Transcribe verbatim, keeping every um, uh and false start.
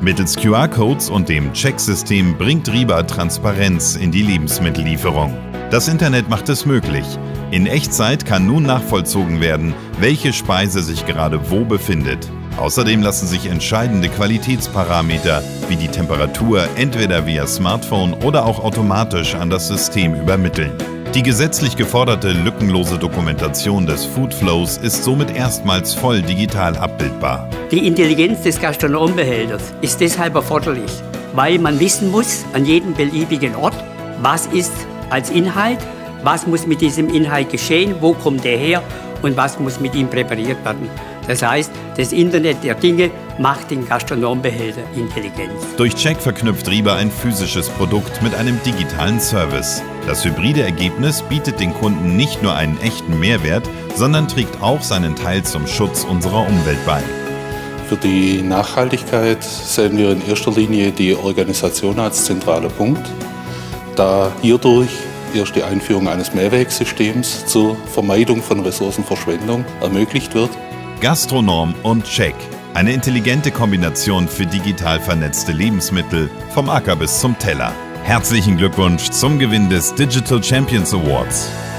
Mittels Q R-Codes und dem Check-System bringt Riba Transparenz in die Lebensmittellieferung. Das Internet macht es möglich. In Echtzeit kann nun nachvollzogen werden, welche Speise sich gerade wo befindet. Außerdem lassen sich entscheidende Qualitätsparameter wie die Temperatur entweder via Smartphone oder auch automatisch an das System übermitteln. Die gesetzlich geforderte lückenlose Dokumentation des Foodflows ist somit erstmals voll digital abbildbar. Die Intelligenz des Gastronombehälters ist deshalb erforderlich, weil man wissen muss, an jedem beliebigen Ort, was ist als Inhalt, was muss mit diesem Inhalt geschehen, wo kommt er her und was muss mit ihm präpariert werden. Das heißt, das Internet der Dinge macht den Gastronombehälter intelligent. Durch Check verknüpft Riba ein physisches Produkt mit einem digitalen Service. Das hybride Ergebnis bietet den Kunden nicht nur einen echten Mehrwert, sondern trägt auch seinen Teil zum Schutz unserer Umwelt bei. Für die Nachhaltigkeit sehen wir in erster Linie die Organisation als zentraler Punkt, da hierdurch erst die Einführung eines Mehrwegsystems zur Vermeidung von Ressourcenverschwendung ermöglicht wird. Gastronorm und Check. Eine intelligente Kombination für digital vernetzte Lebensmittel vom Acker bis zum Teller. Herzlichen Glückwunsch zum Gewinn des Digital Champions Awards.